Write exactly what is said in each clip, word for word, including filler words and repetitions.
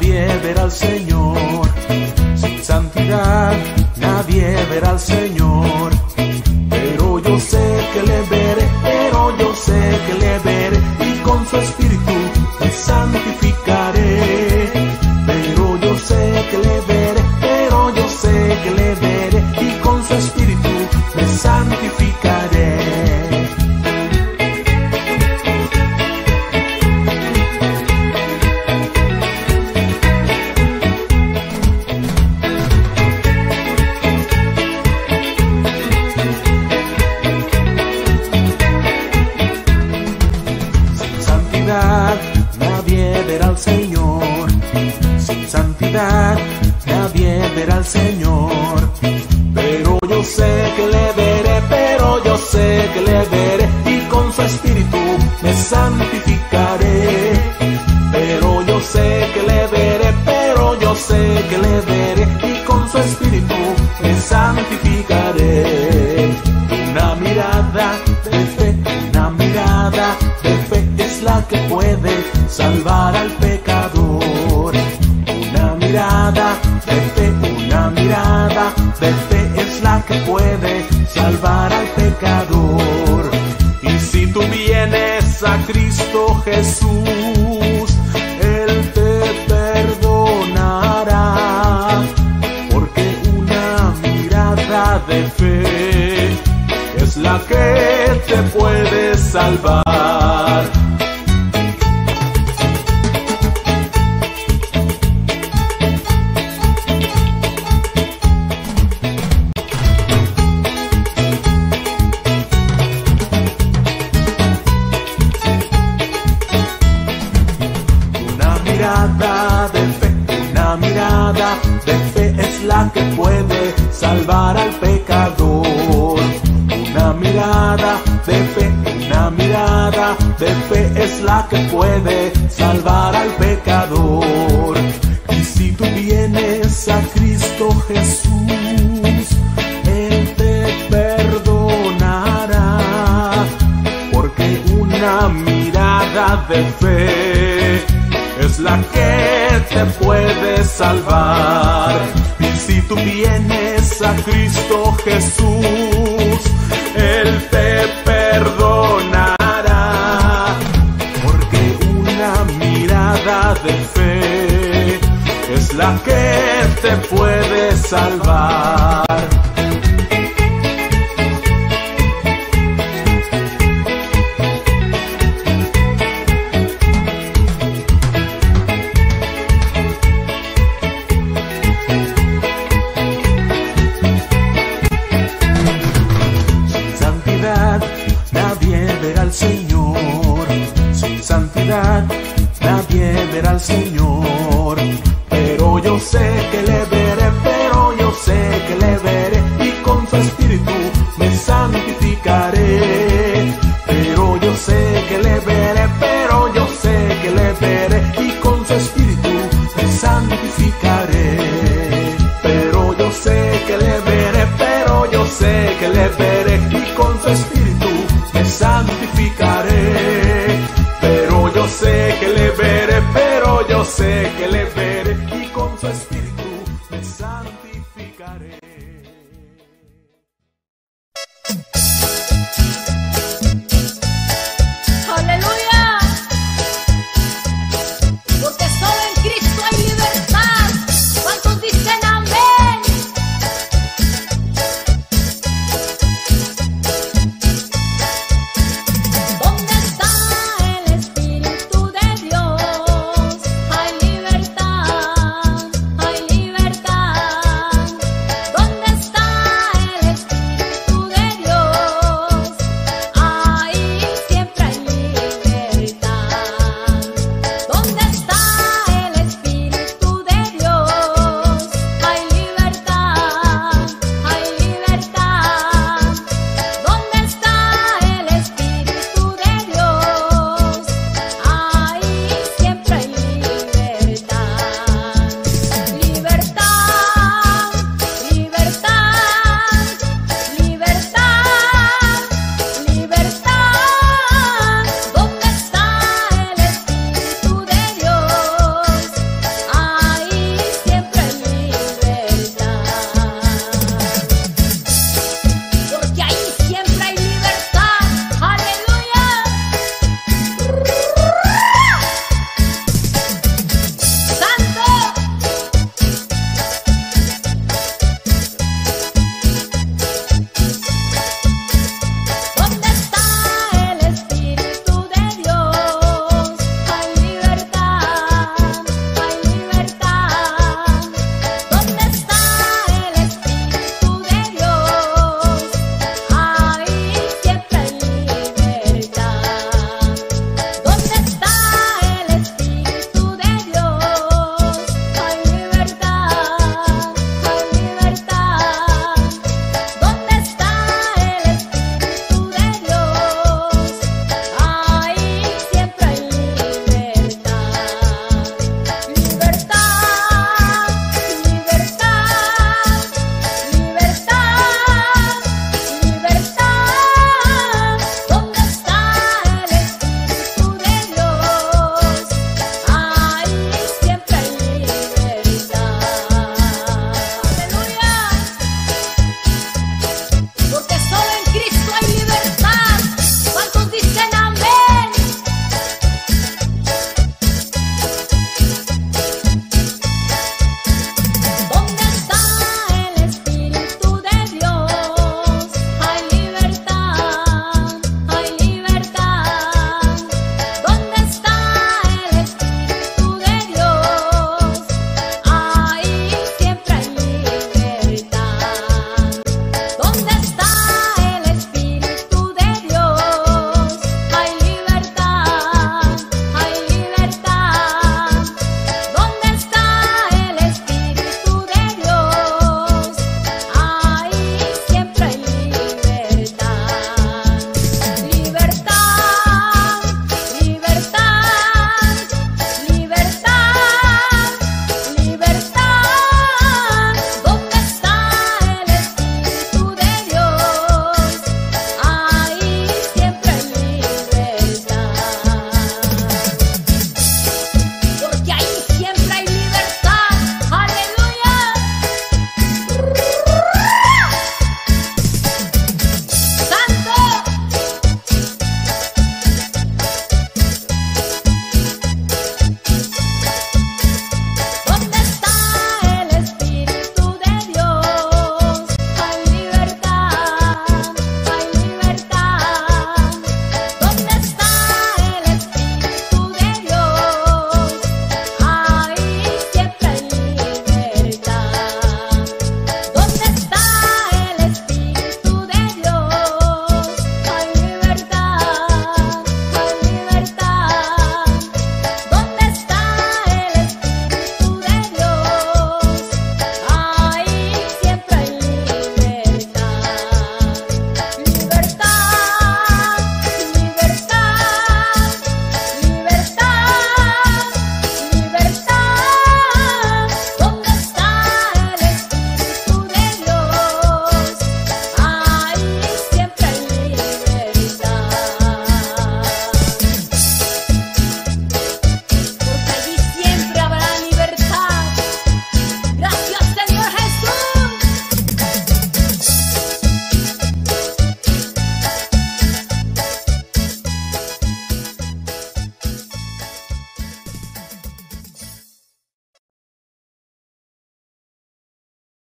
nadie verá al Señor. Sin santidad nadie verá al Señor. Pero yo sé que le veré, pero yo sé que le veré, y con su espíritu me santificaré. Pero yo sé que le veré, pero yo sé que le veré, y con su espíritu me santificaré. Nadie verá al Señor. Sin santidad nadie verá al Señor. Pero yo sé que le veré, pero yo sé que le veré, y con su espíritu me santificaré. Pero yo sé que le veré, pero yo sé que le veré, y con su espíritu me santificaré. Una mirada de fe, una mirada de fe es la que puede salvar al pecador. Una mirada de fe, una mirada de fe es la que puede salvar al pecador. Y si tú vienes a Cristo Jesús, Él te perdonará, porque una mirada de fe es la que te puede salvar. Una mirada de fe, una mirada de fe es la que puede salvar al pecador. Una mirada de fe, una mirada de fe es la que puede salvar al pecador. Y si tú vienes a Cristo Jesús, Él te perdonará, porque una mirada de fe es la que te puede salvar. Y si tú vienes a Cristo Jesús, Él te perdonará, porque una mirada de fe es la que te puede salvar. Señor, sin santidad nadie verá al Señor. Pero yo sé que le veré, pero yo sé que le veré, y con su espíritu me santificaré. Pero yo sé que le veré, pero yo sé que le veré, y con su espíritu me santificaré. Pero yo sé que le veré, pero yo sé que le veré, y con su espíritu me santificaré. Pero yo sé que le veré, pero yo sé que le veré, y con su espíritu me santificaré. ¡Aleluya! Porque solo en Cristo hay libertad. ¿Cuántos dicen amén? ¿Dónde está el Espíritu de Dios? Hay libertad.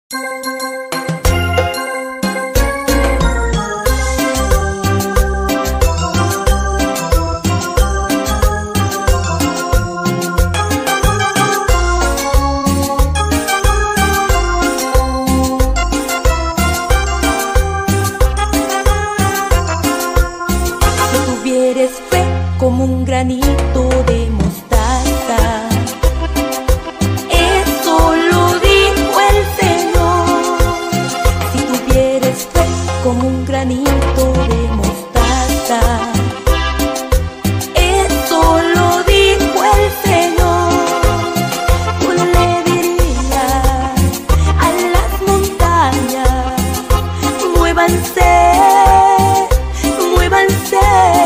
Como un granito de mostaza, eso lo dijo el Señor. Si tuvieres fe como un granito de mostaza, eso lo dijo el Señor. Tú le dirías a las montañas, muévanse, muévanse.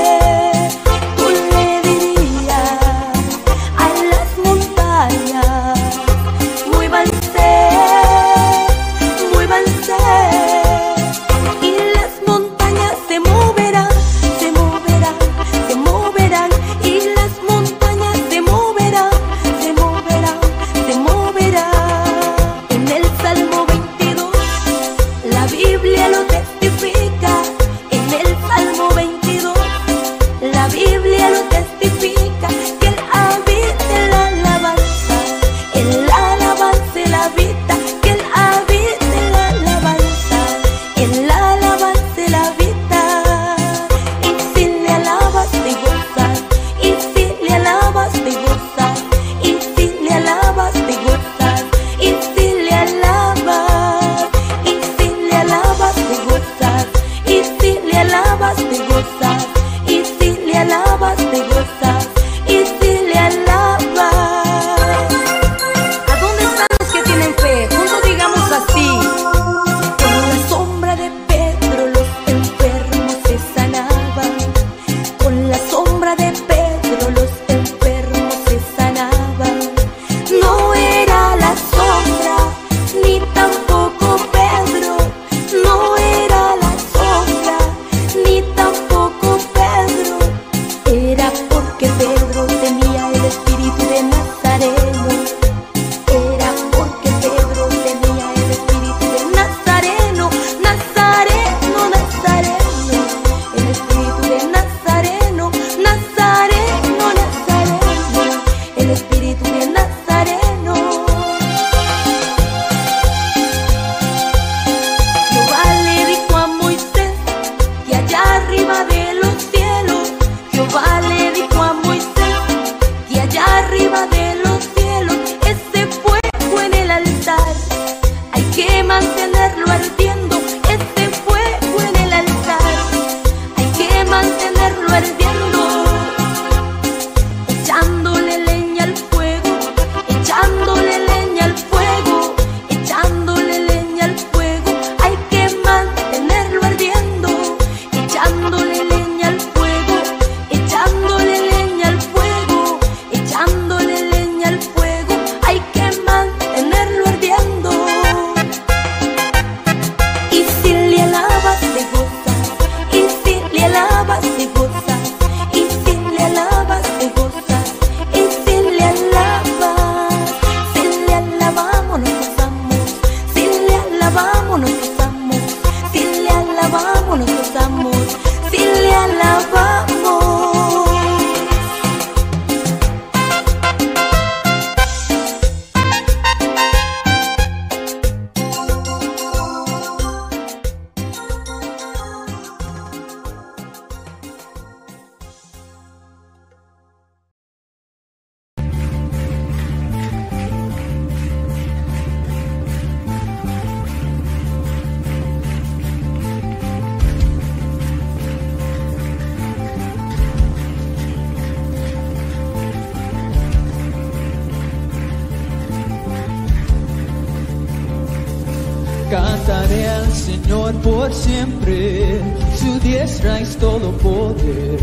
Cantaré al Señor por siempre, su diestra es todo poder.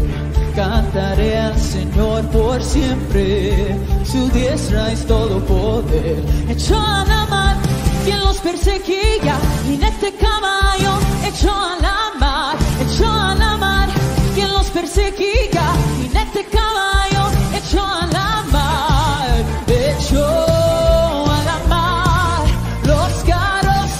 Cantaré al Señor por siempre, su diestra es todo poder. Echó a la mar quien los perseguía, y en este caballo echó a la mar, echó a la mar quien los perseguía, y en este caballo echó a la mar, echó a la mar los carros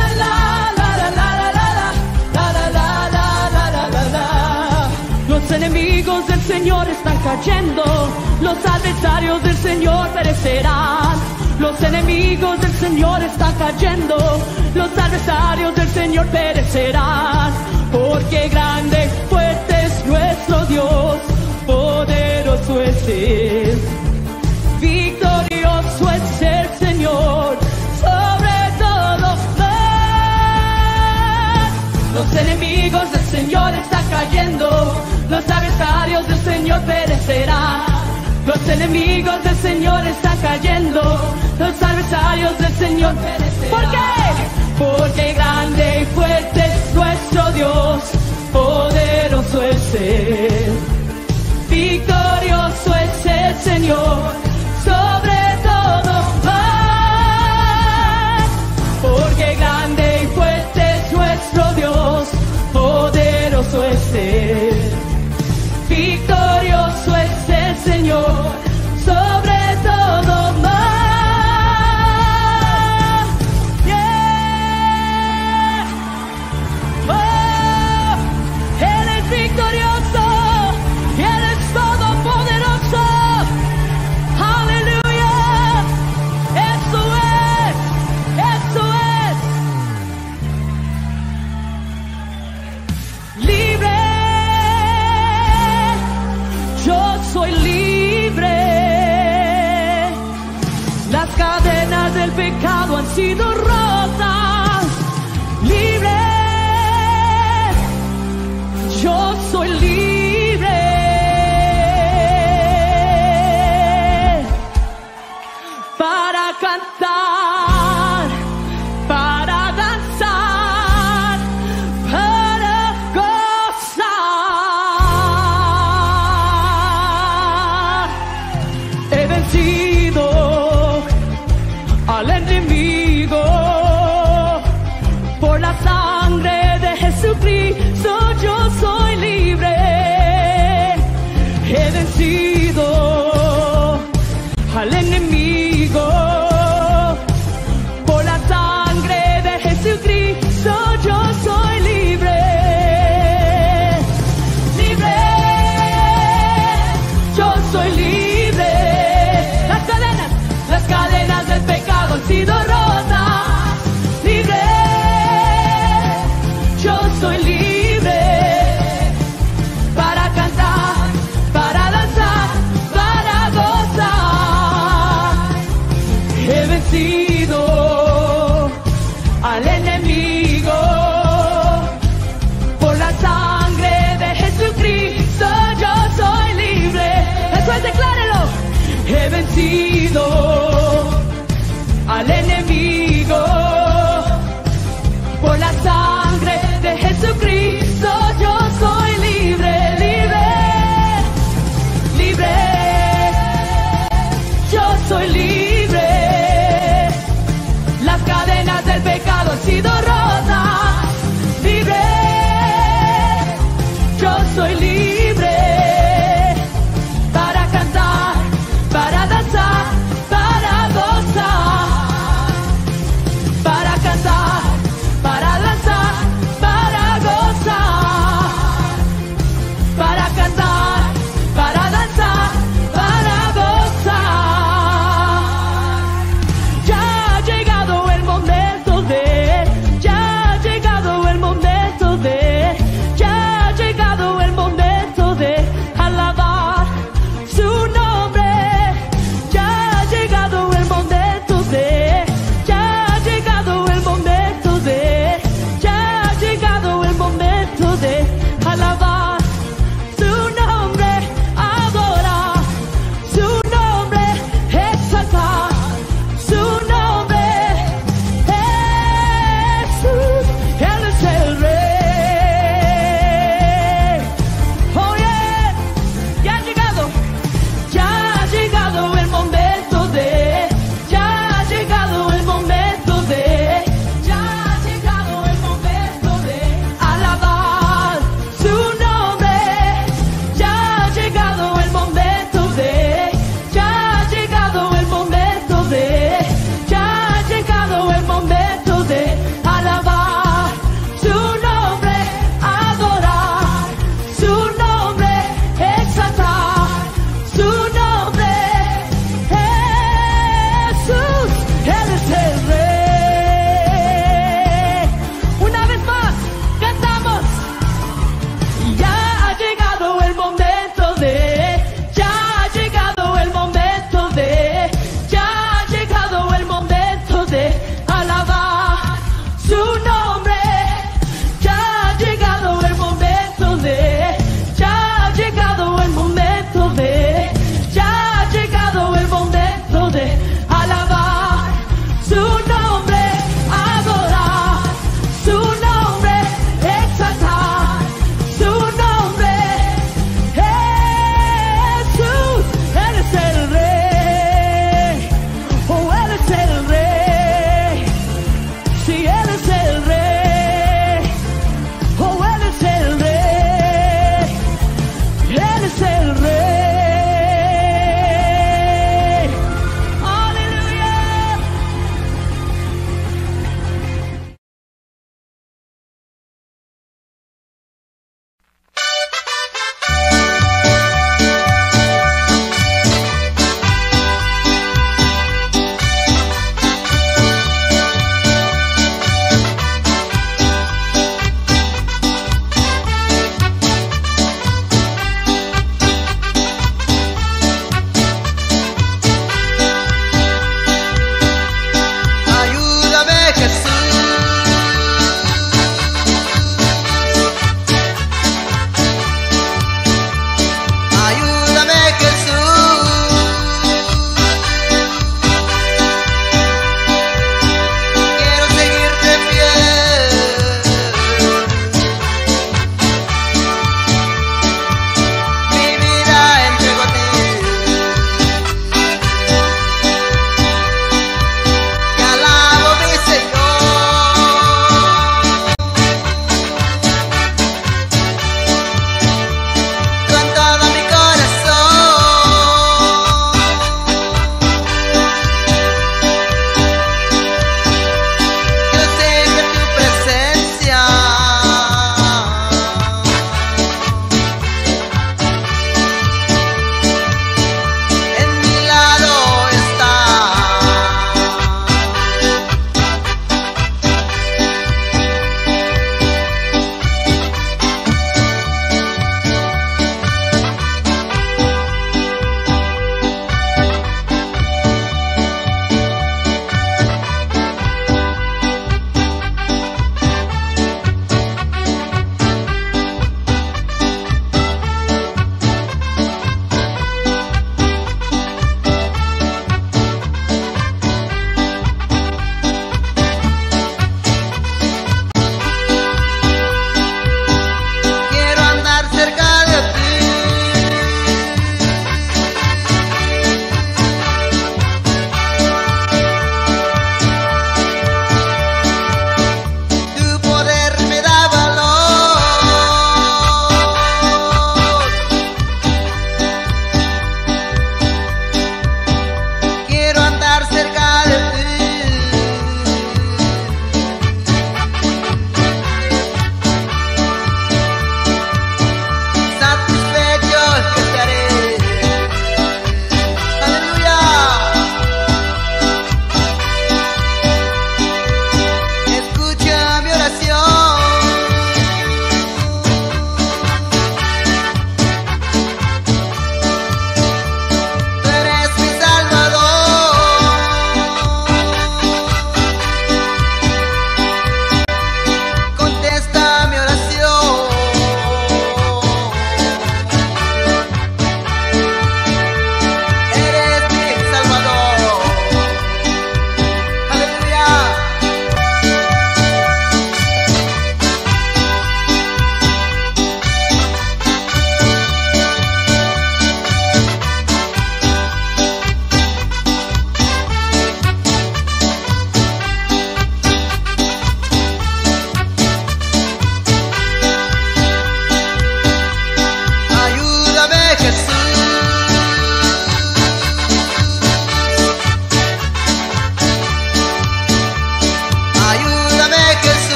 Los enemigos del Señor están cayendo, los adversarios del Señor perecerán. Los enemigos del Señor están cayendo, los adversarios del Señor perecerán. Porque grande, fuerte es nuestro Dios, poderoso es Él. Victorioso es el Señor, sobre todo más. Los enemigos del Señor están cayendo, los adversarios del Señor perecerán. Los enemigos del Señor están cayendo, los adversarios del Señor perecerán. ¿Por qué? Porque grande y fuerte es nuestro Dios, poderoso es Él. Victorioso es el Señor, sobre todo más. Porque grande y fuerte es nuestro Dios, poderoso es Él. Victorioso es el Señor, sobre todo más. Yeah. Oh, Él es victorioso y Él es todopoderoso. Aleluya. Eso es, eso es. Libre. Yo soy libre. Las cadenas del pecado han sido rotas. Libre. Yo soy libre. Para cantar, para danzar, para gozar. He vencido al enemigo por la sangre de Jesucristo. Yo soy libre. He vencido al enemigo por la sangre de Jesucristo. Yo soy libre. Libre. Yo soy libre. Las cadenas, las cadenas del pecado han sido rotas. Libre. Yo soy libre. Para cantar, para danzar, para gozar. He vencido al enemigo por la sangre de Jesucristo. Yo soy libre. Eso es, declárelo. He vencido al enemigo por la sangre de Jesucristo. Yo soy libre, libre, libre. Yo soy libre. Las cadenas del pecado han sido rotas. Libre. Yo soy libre. Para cantar, para danzar,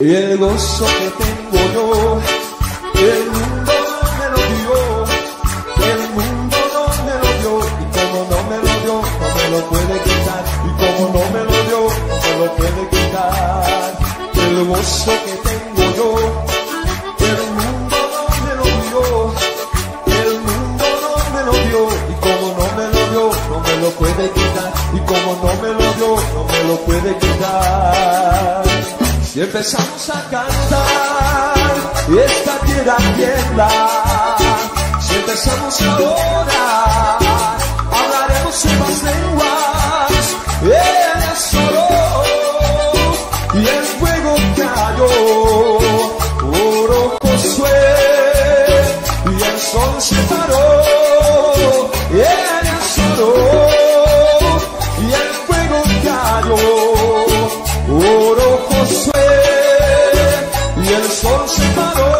El gozo que tengo yo, el mundo no me lo dio, el mundo no me lo dio, y como no me lo dio, no me lo puede quitar, y como no me lo dio, no me lo puede quitar. El gozo que tengo yo, el mundo no me lo dio, el mundo no me lo dio, y como no me lo dio, no me lo puede quitar, y como no me lo dio, no me lo puede quitar. Si empezamos a cantar y esta tierra tiembla, si empezamos a orar, hablaremos en más lenguas. Él es solo y el fuego cayó, oró Josué y el sol se paró. Él es solo y el fuego cayó, oró Josué y el sol se paró.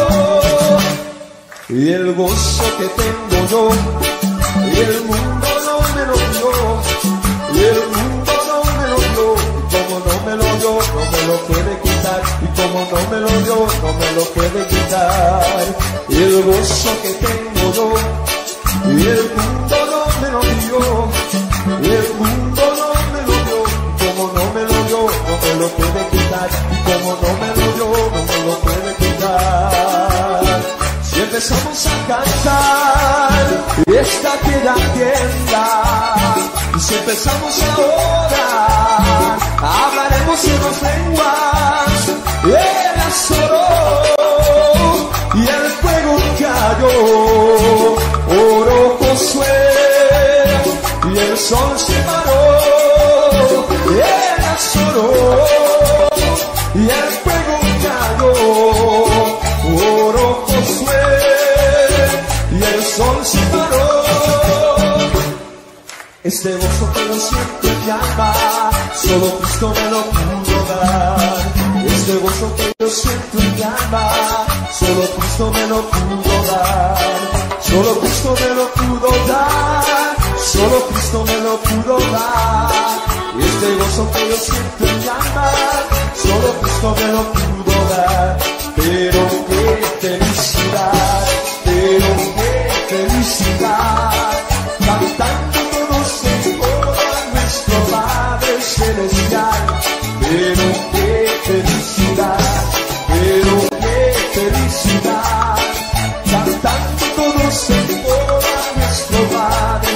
Y el gozo que tengo yo, y el mundo no me lo dio, y el mundo no me lo dio, y como no me lo dio, no me lo puede quitar, y como no me lo dio, no me lo puede quitar. Y el gozo que tengo yo, y el mundo no me lo dio, y el mundo no me lo dio, y como no me lo dio, no me lo puede quitar, y como no me lo dio, no me lo puede quitar. Si empezamos a cantar y esta tierra tiembla, y si empezamos a orar, hablaremos en dos lenguas. Él azoró y el fuego cayó, oró Josué y el sol se paró. Él azoró y el fuego cayó, oró Josué y el sol se paró. Este gozo que yo siento en mi alma, solo Cristo me lo pudo dar. Este gozo que yo siento en mi alma, solo Cristo me lo pudo dar. Solo Cristo me lo pudo dar, solo Cristo me lo pudo dar. Este gozo que yo siento en mi alma, solo Cristo me lo pudo dar. Pero qué felicidad, pero qué felicidad, cantando todos en coro a nuestro Padre Celestial. Pero qué felicidad, pero qué felicidad, cantando todos en coro a nuestro Padre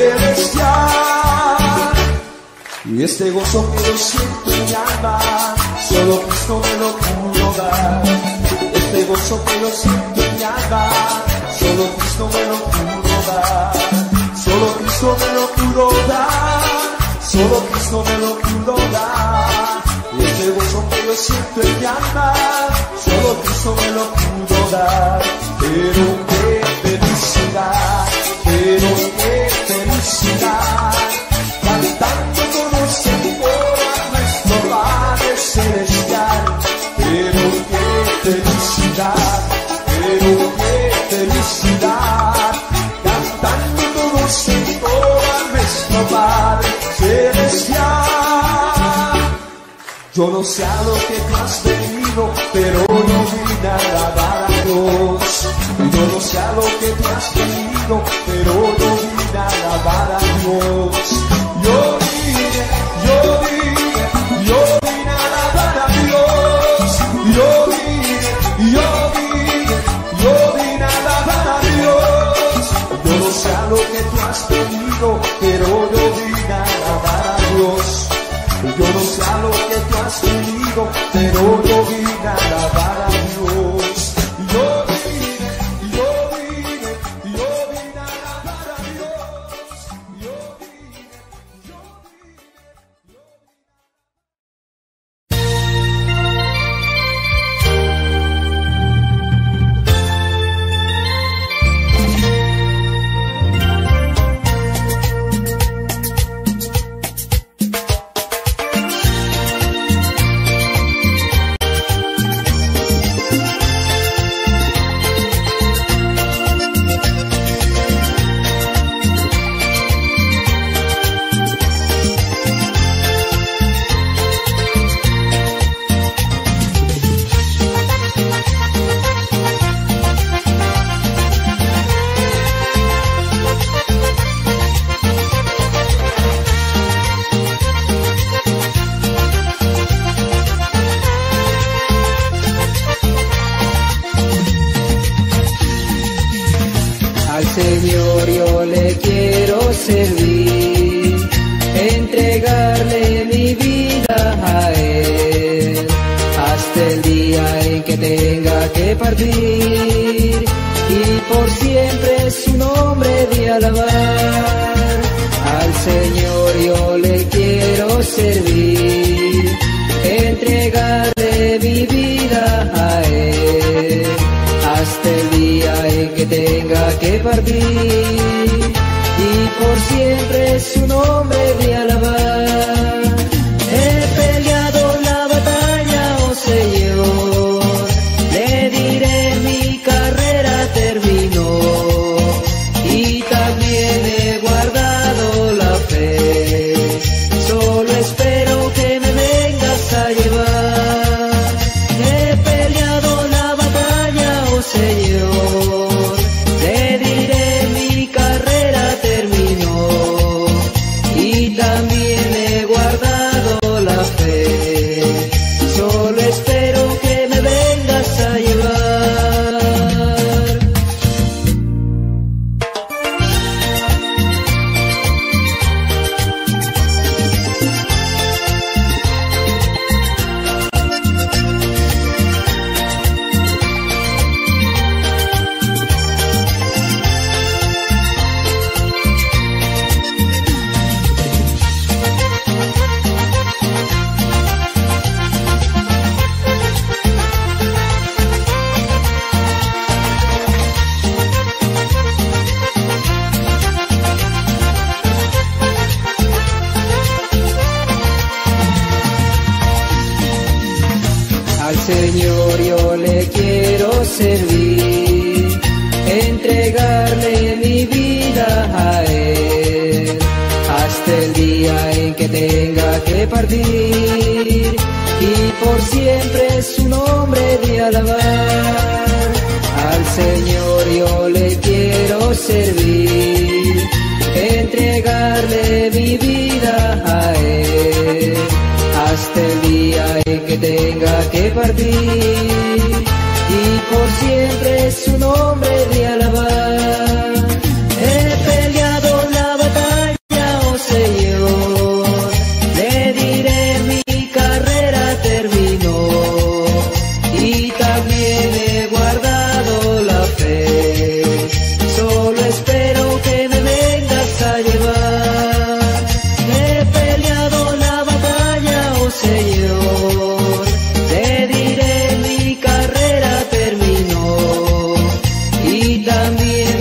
Celestial. Y este gozo que yo siento en mi alma, solo Cristo me lo pudo dar. Este gozo que yo siento en mi alma, solo Cristo me lo pudo dar. Solo Cristo me lo pudo dar, solo Cristo me lo pudo dar. Y este gozo que yo siento en mi alma, solo Cristo me lo pudo dar. Pero qué felicidad, pero qué felicidad, cantando todos en coro a nuestro Padre Celestial. Pero qué felicidad, pero qué felicidad, cantando todos en coro a nuestro Padre Celestial. Yo no sé a lo que tú has venido, pero yo vine a alabar a Dios. Yo no sé a lo que tú has venido, pero yo vine a alabar a Dios. Yo vine, yo vine, yo vine a alabar a Dios. Yo vine, yo vine, yo vine a alabar a Dios. Yo no sé a lo que tú has venido, pero yo vine a alabar a Dios. Yo no sé a lo que tú has venido, pero yo vine a alabar a Dios. Yo vine, yo vine, yo vine a alabar a Dios. Yo vine, yo vine, yo vine. Señor yo le quiero servir, entregarle mi vida a Él, hasta el día en que tenga que partir, y por siempre su nombre de alabar. Al Señor yo le quiero servir, entregarle mi vida a Él, hasta el día en que tenga que partir, y por siempre su nombre de alabar. He peleado la batalla, oh Señor, le diré mi carrera terminó, y también he guardado la fe, solo espero que me vengas a llevar. He peleado la batalla, oh Señor, le diré mi carrera terminó, y también he guardado la fe, solo espero que me vengas a llevar. Al Señor yo le quiero servir, entregarle mi vida a Él, hasta el día en que tenga que partir, y por siempre su nombre de alabar. Al Señor yo le quiero servir, entregarle mi vida a Él, hasta el día en que tenga que partir, y por siempre su nombre de alabar. He peleado la batalla, oh Señor, le diré mi carrera terminó, y también he guardado la fe, solo espero que me vengas a llevar. He peleado la batalla, oh Señor, le diré mi carrera terminó, y también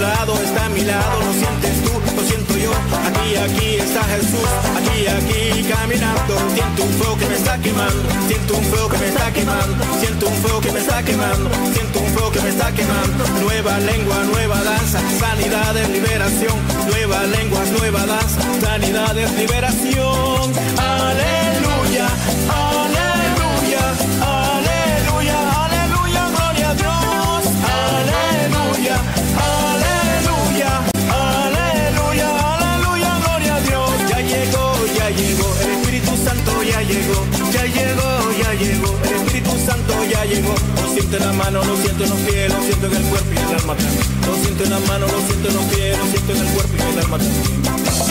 lado, está a mi lado, lo sientes tú, lo siento yo. Aquí, aquí está Jesús, aquí, aquí caminando. Siento un fuego que me está quemando, siento un fuego que me está quemando, siento un fuego que me está quemando, siento un fuego que me está quemando. Nueva lengua, nueva danza, sanidad es liberación. Nuevas lenguas, nueva danza, sanidad es liberación. Aleluya, aleluya, aleluya, aleluya, gloria a Dios. Aleluya, aleluya, aleluya, aleluya, gloria a Dios. Ya llegó, ya llegó, el Espíritu Santo ya llegó, ya llegó, ya llegó, el Espíritu Santo ya llegó. Lo siento en la mano, lo siento en los pies, lo siento en el cuerpo y en el alma también. Lo siento en la mano, lo siento en los pies, lo siento en el cuerpo y en el alma también.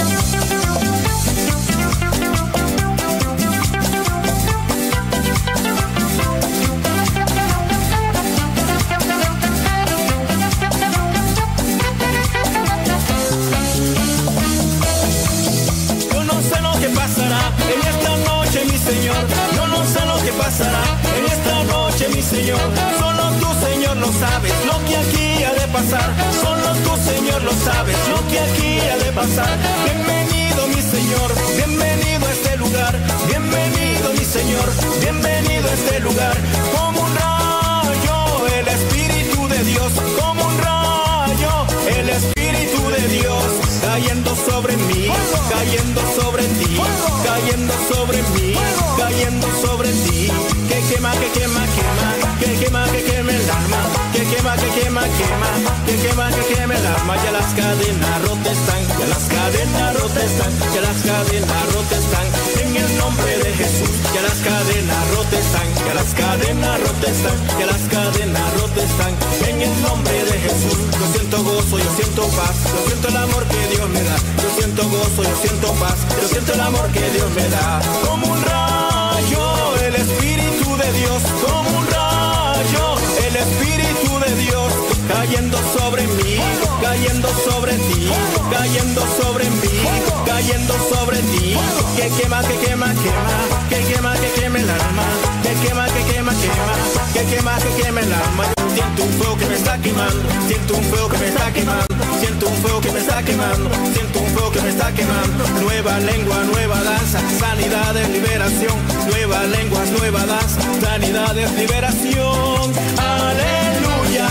En esta noche, mi Señor, yo no sé lo que pasará. En esta noche, mi Señor, solo tú, Señor, lo sabes. Lo que aquí ha de pasar, solo tú, Señor, lo sabes. Lo que aquí ha de pasar. Bienvenido, mi Señor, bienvenido a este lugar. Bienvenido, mi Señor, bienvenido a este lugar. Como un rayo, el Espíritu de Dios. Como un rayo, el Espíritu de Dios. Cayendo sobre mí, cayendo sobre ti, cayendo sobre mí, cayendo sobre ti. Que quema, que quema, quema, que quema, que queme el alma, que quema, que quema, quema, que quema, que queme el alma. Ya las cadenas rotas están, ya las cadenas rotas están, ya las cadenas rotas están. En el nombre de Jesús, ya las cadenas rotas están, ya las cadenas rotas están, ya las cadenas rotas están. En el nombre de Jesús, yo siento gozo, yo siento paz, yo siento el amor que Dios me da. Yo siento gozo, yo siento paz, yo siento el amor que Dios me da. Como un rayo, el Espíritu de Dios. Como un rayo, el Espíritu de Dios. Cayendo sobre mí, cayendo sobre ti, cayendo sobre mí, cayendo sobre ti. Que quema, que quema, quema, que quema, que queme el alma. Que quema, que quema, quema, que quema, que queme el alma. Siento un fuego que me está quemando, siento un fuego que me está quemando, siento un fuego que me está quemando, siento un fuego que me está quemando. Nueva lengua, nueva danza, sanidad es liberación. Nuevas lenguas, nueva danza, sanidad es liberación. Aleluya,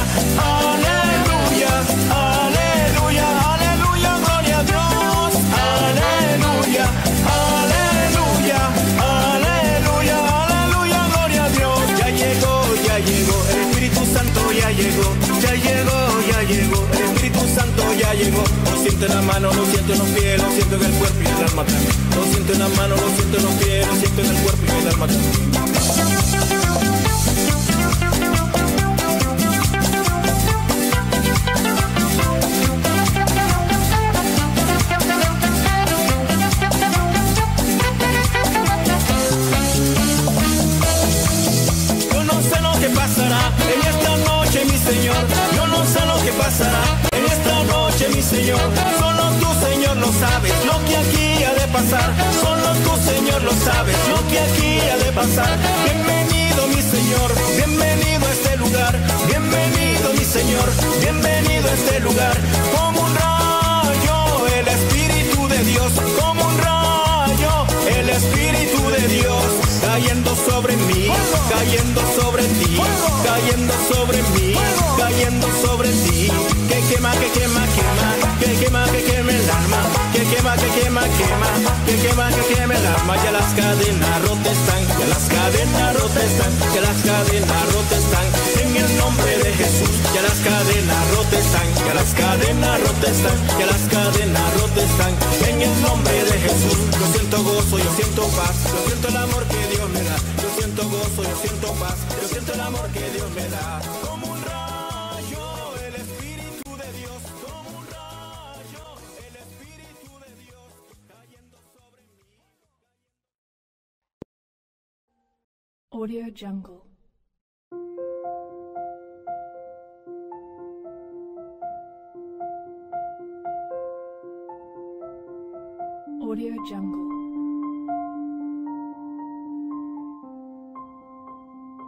aleluya, aleluya, aleluya, gloria a Dios. Aleluya, aleluya, aleluya, aleluya, gloria a Dios. Ya llegó, ya llegó, el Espíritu Santo ya llegó, ya llegó, ya llegó, el Espíritu Santo ya llegó. Lo siento en la mano, lo siento en los pies, lo siento en el cuerpo y en el alma también. Lo siento en la mano, lo siento en los pies, lo siento en el cuerpo y en el alma también. En esta noche, mi Señor, yo no sé lo que pasará. En esta noche, mi Señor, solo tú, Señor, lo sabes. Lo que aquí ha de pasar, solo tú, Señor, lo sabes. Lo que aquí ha de pasar. Bienvenido, mi Señor, bienvenido a este lugar. Bienvenido, mi Señor, bienvenido a este lugar. Como un rayo, el Espíritu de Dios. Como un rayo, el Espíritu de Dios. Cayendo sobre mí, cayendo sobre ti, cayendo sobre mí, cayendo sobre ti. Que quema, que quema, quema, que quema, que queme el alma. Que quema, que quema, quema, que quema, que queme el alma. Ya las cadenas rotas están, ya las cadenas rotas están, ya las cadenas rotas están. En el nombre de Jesús, ya las cadenas rotas están, ya las cadenas rotas están, ya las cadenas rotas están. En el nombre de Jesús, yo siento gozo, yo siento paz, yo siento el amor que Dios me da. Yo siento gozo, yo siento paz, yo siento el amor que Dios me da. Como un rayo, el Espíritu de Dios. Como un rayo, el Espíritu de Dios. Cayendo sobre mí. Audio Jungle. Audio Jungle.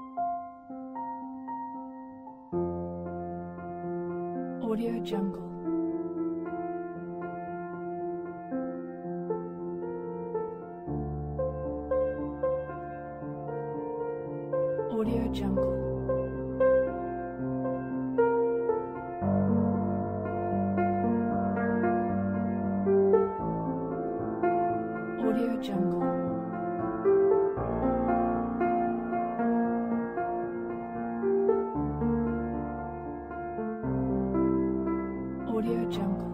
Audio Jungle. Jungle.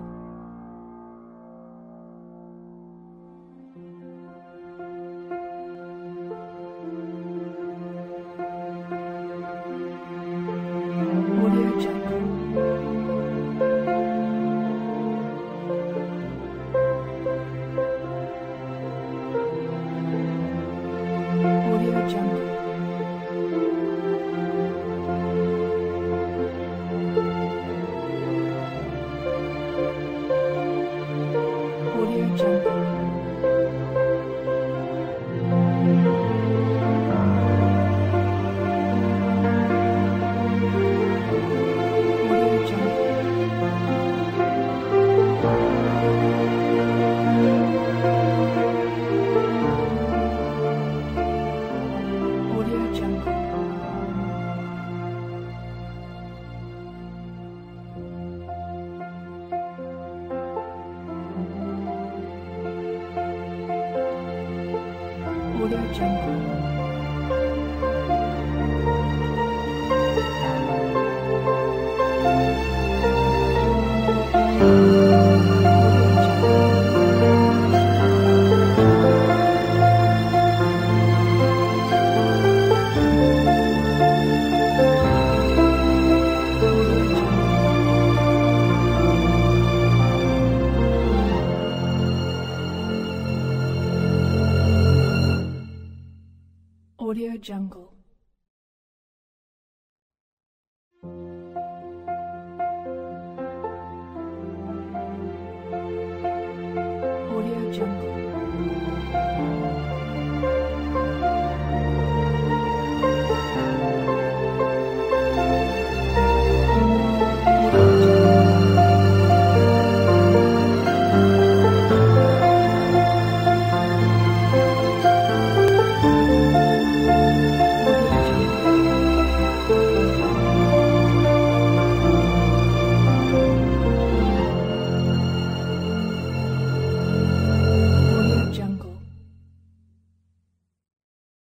Audio Jungle. Audio Jungle. Audio Jungle. Audio Jungle. Audio Jungle. Audio Jungle. Audio Jungle. Audio Jungle.